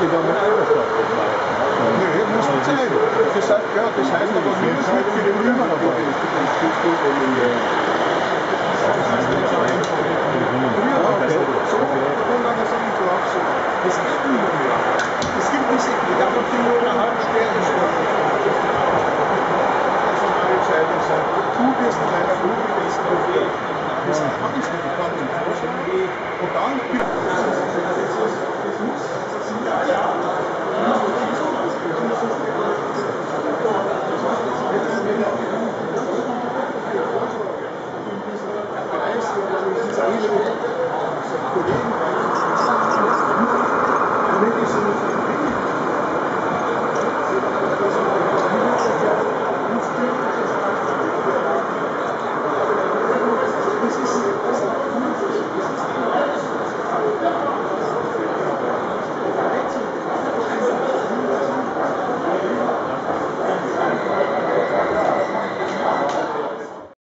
dann mit einverstanden bleiben. Nee, muss nicht sein. Das heißt, ja, das heißt aber nur, es wird für die Römer noch es gibt nicht mehr. Es gibt diese, ich habe nur eine halbe Sterne Zeitung sein. Du wirst in deiner Ruhe gewesen, das habe ich nicht bekannt. Und dann gibt es